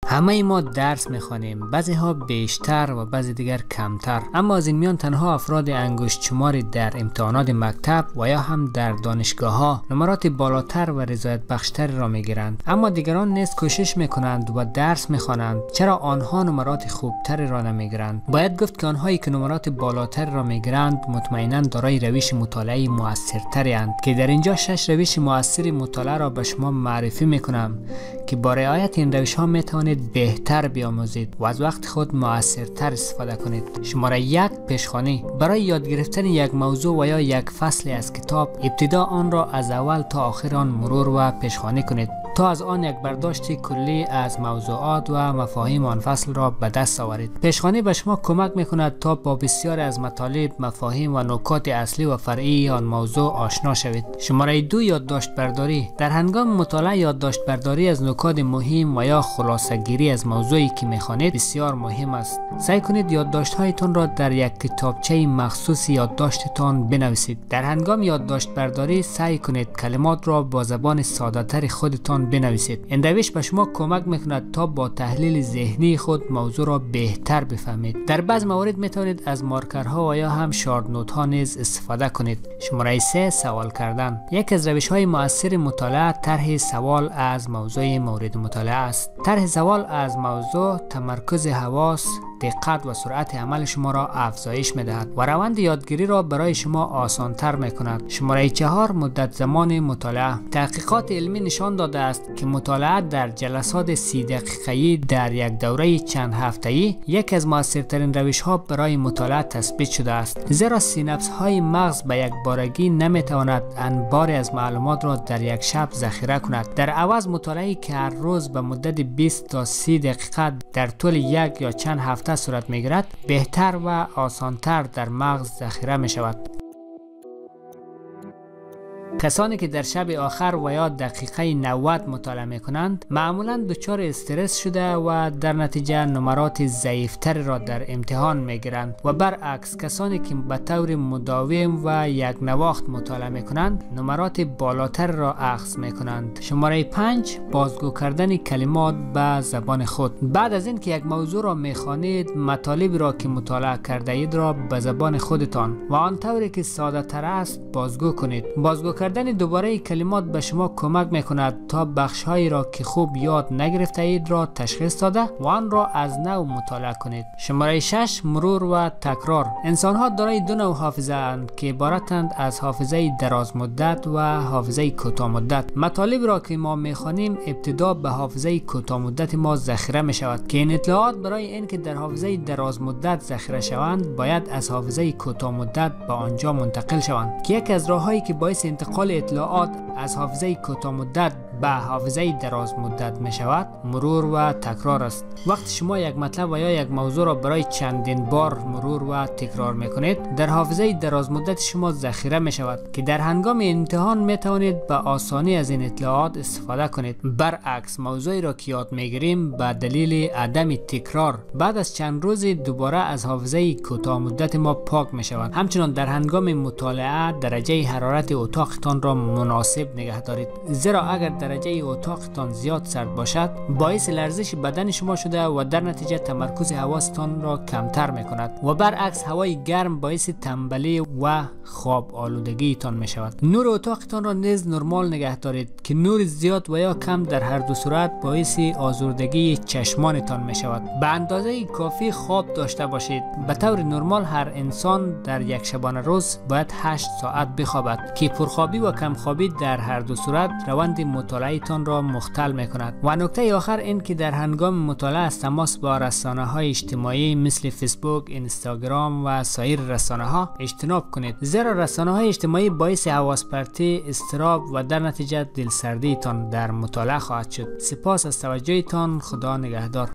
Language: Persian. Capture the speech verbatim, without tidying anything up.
همه ما درس میخوانیم، بعضی ها بیشتر و بعضی دیگر کمتر، اما از این میان تنها افراد انگشت شماری در امتحانات مکتب و یا هم در دانشگاه ها نمرات بالاتر و رضایت بخشتر را میگیرند، اما دیگران نیز کوشش میکنند و درس میخوانند. چرا آنها نمرات خوبتر را نمیگیرند؟ باید گفت که آنهایی که نمرات بالاتر را میگیرند مطمئنا دارای روش مطالعه موثرتری اند، که در اینجا شش روش موثر مطالعه را به شما معرفی میکنم که با رعایت این روش ها میتوانید بهتر بیاموزید و از وقت خود موثرتر استفاده کنید. شماره یک، پیشخوانی. برای یاد گرفتن یک موضوع و یا یک فصل از کتاب، ابتدا آن را از اول تا آخر آن مرور و پیشخوانی کنید تا از آن یک برداشت کلی از موضوعات و مفاهیم آن فصل را به دست آورید. پیشخوانی به شما کمک میکند تا با بسیاری از مطالب، مفاهیم و نکات اصلی و فرعی آن موضوع آشنا شوید. شماره دو، یادداشت برداری. در هنگام مطالعه یادداشت برداری از نکات مهم و یا خلاصه گیری از موضوعی که میخوانید بسیار مهم است. سعی کنید یادداشت هایتان را در یک کتابچه مخصوص یادداشتتان بنویسید. در هنگام یادداشت برداری سعی کنید کلمات را با زبان ساده تر خودتان بنویسید. این روش به شما کمک میکند تا با تحلیل ذهنی خود موضوع را بهتر بفهمید. در بعض موارد میتوانید از مارکرها و یا هم شارت نوت ها نیز استفاده کنید. شماره سه، سوال کردن. یک از روش های مؤثر مطالعه طرح سوال از موضوع مورد مطالعه است. طرح سوال از موضوع تمرکز حواس، دقت و سرعت عمل شما را افزایش می‌دهد و روند یادگیری را برای شما آسان‌تر می‌کند. شماره چهار، مدت زمان مطالعه. تحقیقات علمی نشان داده است که مطالعه در جلسات سی دقیقه‌ای در یک دوره چند هفته‌ای یک از موثرترین روش‌ها برای مطالعه تثبیت شده است، زیرا سیناپس‌های مغز به یک بارگی نمی‌تواند انباری از معلومات را در یک شب ذخیره کند. در عوض مطالعه‌ای که هر روز به مدت بیست تا سی دقیقه در طول یک یا چند هفته صورت میگیرد بهتر و آسانتر در مغز ذخیره می شود. کسانی که در شب آخر و یا دقیقه نود مطالعه می کنند معمولا دچار استرس شده و در نتیجه نمرات ضعیفتر را در امتحان می گیرند و برعکس کسانی که به طور مداوم و یک نواخت مطالعه می کنند نمرات بالاتر را اخذ می کنند. شماره پنج، بازگو کردن کلمات به زبان خود. بعد از اینکه یک موضوع را می خوانید، مطالبی را که مطالعه کرده اید را به زبان خودتان و آن طوری که ساده تر است بازگو کنید. بازگو کردن دوباره کلمات به شما کمک میکند تا بخشهایی را که خوب یاد نگرفته اید را تشخیص داده و آن را از نو مطالعه کنید. شماره شش، مرور و تکرار. انسان ها دارای دو نوع حافظه اند که عبارتند از حافظه دراز مدت و حافظه کوتاه مدت. مطالب را که ما میخوانیم ابتدا به حافظه کوتاه مدت ما ذخیره می شود که این اطلاعات برای اینکه در حافظه دراز مدت ذخیره شوند باید از حافظه کوتاه مدت به آنجا منتقل شوند، که یکی از راههایی که باعث انتقال اطلاعات از حافظه کوتاه مدت به حافظه دراز مدت می شود مرور و تکرار است. وقتی شما یک مطلب و یا یک موضوع را برای چندین بار مرور و تکرار می کنید در حافظه دراز مدت شما ذخیره می شود که در هنگام امتحان می توانید به آسانی از این اطلاعات استفاده کنید. برعکس موضوعی را که یاد می گیریم به دلیل عدم تکرار بعد از چند روز دوباره از حافظه کوتاه مدت ما پاک می شود. همچنین در هنگام مطالعه درجه حرارت اتاقتان را مناسب نگه دارید، زیرا اگر درجه اتاقتان زیاد سرد باشد باعث لرزش بدن شما شده و در نتیجه تمرکز حواستان را کمتر می کند و برعکس هوای گرم باعث تنبلی و خواب آلودگی تان می شود. نور اتاقتان را نیز نرمال نگه دارید که نور زیاد و یا کم در هر دو صورت باعث آزردگی چشمانتان می شود. به اندازه کافی خواب داشته باشید. به طور نرمال هر انسان در یک شبانه روز باید هشت ساعت بخوابد که پرخوابی و کمخوابی در هر دو صورت روند مطالعه تان را مختل می کند. و نکته آخر این که در هنگام مطالعه از تماس با رسانه های اجتماعی مثل فیسبوک، اینستاگرام و سایر رسانه ها اجتناب کنید، زیرا رسانه های اجتماعی باعث حواس پرتی، اضطراب و در نتیجه دلسردی تان در مطالعه خواهد شد. سپاس از توجهتان. خدا نگهدار.